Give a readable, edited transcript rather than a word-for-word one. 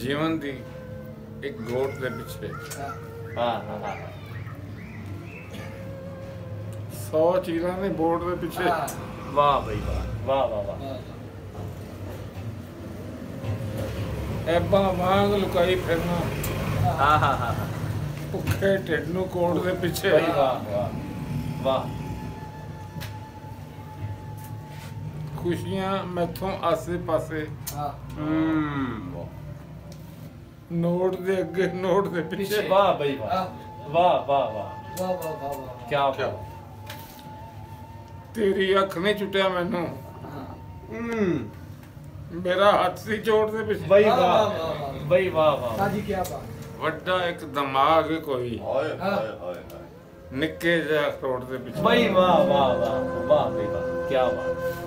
जीवन दी एक गोट दे पिछे हाँ हाँ हाँ 100 चीज़ां ने बोट दे पिछे वाह भाई वाह वाह वाह वाह ऐबा वांग लुकाई फिरना हाँ हाँ हाँ भुखे ढिड नूं कोट दे पिछे भाई वाह वाह वाह खुशियां मैथों आसे पासे नोट दे अगे नोट दे पिछे वाह भाई वाह वाह वाह वाह क्या तेरी अख नहीं चुटिया मैनू मेरा हाथ सी चोट दे पिछे भाई वाह भाई वाह वाह क्या बात वड्डा एक दिमाग है कोई निक्के जिहा अखरोट दे पिछे भाई वाह वाह वाह वाह भाई वाह क्या बात